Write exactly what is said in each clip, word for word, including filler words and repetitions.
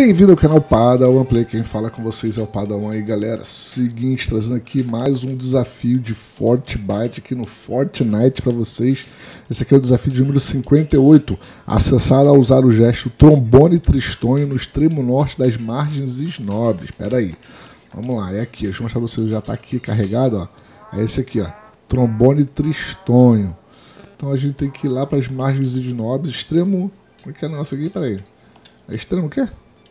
Bem-vindo ao canal Padawan Play, quem fala com vocês é o Padawan aí, galera. Seguinte, trazendo aqui mais um desafio de Fortbyte aqui no Fortnite para vocês. Esse aqui é o desafio de número cinquenta e oito, acessar a usar o gesto trombone tristonho no extremo norte das margens snobs. Espera aí, vamos lá, é aqui, deixa eu mostrar pra vocês, já tá aqui carregado, ó. É esse aqui, ó, trombone tristonho. Então a gente tem que ir lá para as margens snobs, extremo... Como é que é o nosso aqui? Pera aí. É extremo o quê?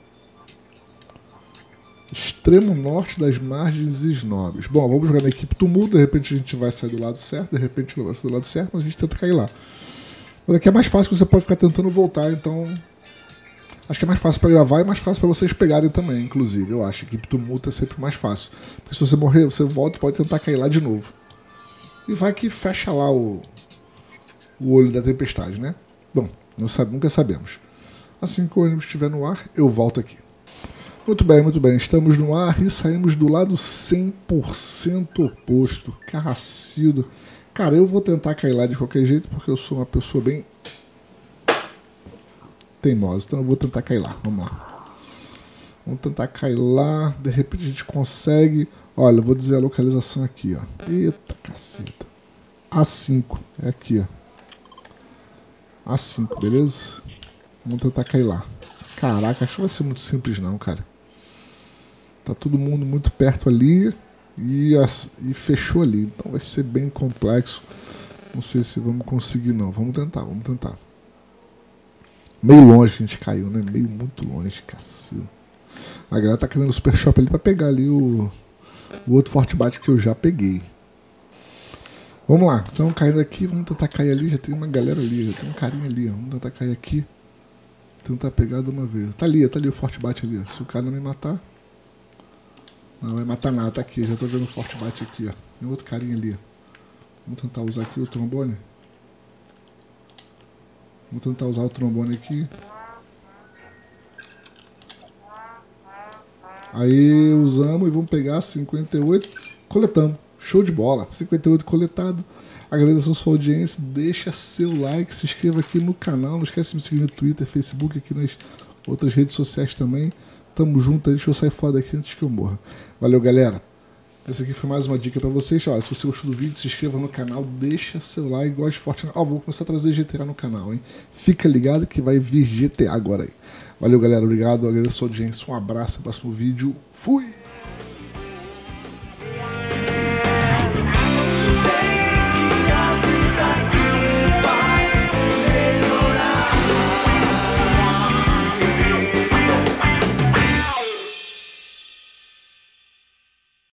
Extremo norte das margens snobs. Bom, vamos jogar na equipe tumulto. De repente a gente vai sair do lado certo, de repente não vai sair do lado certo, mas a gente tenta cair lá. Mas aqui é mais fácil, você pode ficar tentando voltar, então acho que é mais fácil para gravar e mais fácil para vocês pegarem também, inclusive. Eu acho que equipe tumulto é sempre mais fácil, porque se você morrer, você volta e pode tentar cair lá de novo. E vai que fecha lá o, o olho da tempestade, né? Bom, não sabe, nunca sabemos. Assim que o ônibus estiver no ar, eu volto aqui. Muito bem, muito bem. Estamos no ar e saímos do lado cem por cento oposto. Carracildo. Cara, eu vou tentar cair lá de qualquer jeito, porque eu sou uma pessoa bem teimosa. Então eu vou tentar cair lá. Vamos lá. Vamos tentar cair lá. De repente a gente consegue. Olha, eu vou dizer a localização aqui, ó. Eita, caceta. A cinco. É aqui, ó. A cinco, beleza? Vamos tentar cair lá. Caraca, acho que vai ser muito simples não, cara. Tá todo mundo muito perto ali e, as, e fechou ali. Então vai ser bem complexo. Não sei se vamos conseguir não. Vamos tentar, vamos tentar. Meio longe que a gente caiu, né? Meio muito longe, cacildo. A galera tá querendo o Super Shop ali pra pegar ali o, o outro Fortbyte que eu já peguei. Vamos lá, então caindo aqui, vamos tentar cair ali. Já tem uma galera ali, já tem um carinha ali. Ó. Vamos tentar cair aqui. Tentar pegar de uma vez. Tá ali, tá ali o Fortbyte ali. Ó. Se o cara não me matar... Não vai matar nada, tá aqui, já tô vendo o Fortbyte aqui, ó. Tem outro carinha ali, ó. Vamos tentar usar aqui o trombone. Vamos tentar usar o trombone aqui. Aí usamos e vamos pegar cinquenta e oito. Coletamos. Show de bola. cinquenta e oito coletado. Agradeço a sua audiência. Deixa seu like, se inscreva aqui no canal. Não esquece de me seguir no Twitter, Facebook, aqui nas outras redes sociais também. Tamo junto aí, deixa eu sair fora daqui antes que eu morra. Valeu, galera. Essa aqui foi mais uma dica pra vocês. Olha, se você gostou do vídeo, se inscreva no canal, deixa seu like, goste de Fortnite. Ó, vou começar a trazer G T A no canal, hein? Fica ligado que vai vir G T A agora aí. Valeu, galera. Obrigado. Agradeço a sua audiência. Um abraço. Até o próximo vídeo. Fui!